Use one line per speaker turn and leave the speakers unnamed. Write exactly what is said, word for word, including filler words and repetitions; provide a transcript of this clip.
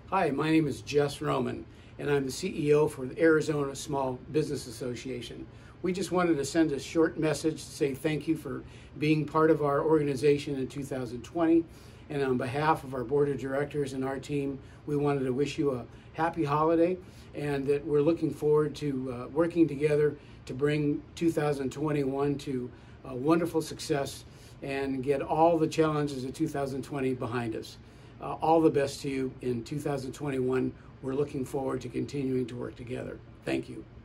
Hi, my name is Jess Roman, and I'm the C E O for the Arizona Small Business Association. We just wanted to send a short message to say thank you for being part of our organization in two thousand twenty. And on behalf of our board of directors and our team, we wanted to wish you a happy holiday, and that we're looking forward to uh, working together to bring two thousand twenty-one to a wonderful success and get all the challenges of two thousand twenty behind us. Uh, all the best to you in two thousand twenty-one. We're looking forward to continuing to work together. Thank you.